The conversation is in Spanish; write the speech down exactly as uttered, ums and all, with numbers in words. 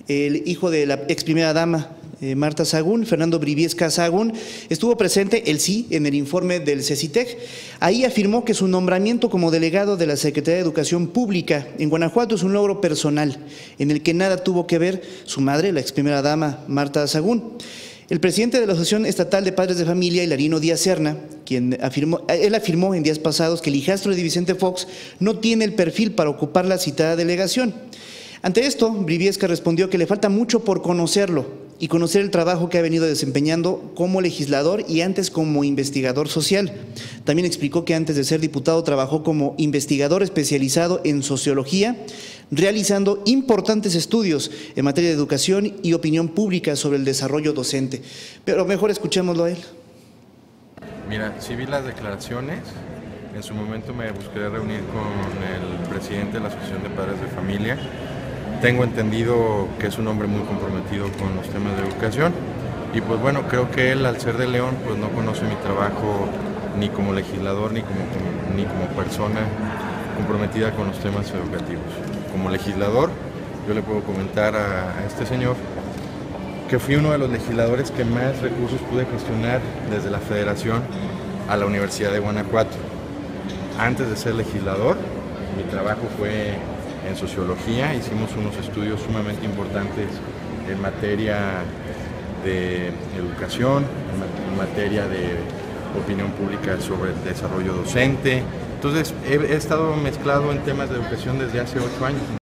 el hijo de la ex primera dama, eh, Marta Sahagún, Fernando Briviesca Sahagún, estuvo presente, él sí, en el informe del CECITEC. Ahí afirmó que su nombramiento como delegado de la Secretaría de Educación Pública en Guanajuato es un logro personal, en el que nada tuvo que ver su madre, la ex primera dama, Marta Sahagún. El presidente de la Asociación Estatal de Padres de Familia, Hilarino Díaz Serna, quien afirmó, él afirmó en días pasados que el hijastro de Vicente Fox no tiene el perfil para ocupar la citada delegación. Ante esto, Briviesca respondió que le falta mucho por conocerlo y conocer el trabajo que ha venido desempeñando como legislador y antes como investigador social. También explicó que antes de ser diputado trabajó como investigador especializado en sociología, realizando importantes estudios en materia de educación y opinión pública sobre el desarrollo docente. Pero mejor escuchémoslo a él. Mira, sí vi las declaraciones. En su momento me busqué reunir con el presidente de la Asociación de Padres de Familia. Tengo entendido que es un hombre muy comprometido con los temas de educación y pues bueno, creo que él al ser de León pues no conoce mi trabajo ni como legislador ni como, como, ni como persona comprometida con los temas educativos. Como legislador yo le puedo comentar a, a este señor que fui uno de los legisladores que más recursos pude gestionar desde la Federación a la Universidad de Guanajuato. Antes de ser legislador, mi trabajo fue en sociología, hicimos unos estudios sumamente importantes en materia de educación, en materia de opinión pública sobre el desarrollo docente. Entonces he, he estado mezclado en temas de educación desde hace ocho años.